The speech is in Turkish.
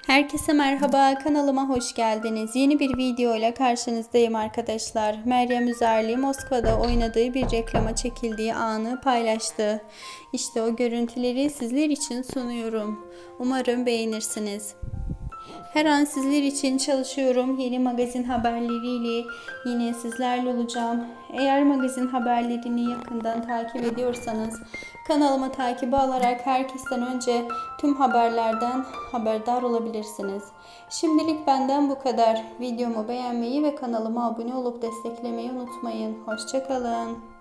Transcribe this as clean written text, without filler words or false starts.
Herkese merhaba, kanalıma hoş geldiniz. Yeni bir video ile karşınızdayım arkadaşlar. Meryem Üzerli Moskova'da oynadığı bir reklama çekildiği anı paylaştı. İşte o görüntüleri sizler için sunuyorum. Umarım beğenirsiniz. Her an sizler için çalışıyorum. Yeni magazin haberleriyle yine sizlerle olacağım. Eğer magazin haberlerini yakından takip ediyorsanız kanalıma takibi alarak herkesten önce tüm haberlerden haberdar olabilirsiniz. Şimdilik benden bu kadar. Videomu beğenmeyi ve kanalıma abone olup desteklemeyi unutmayın. Hoşça kalın.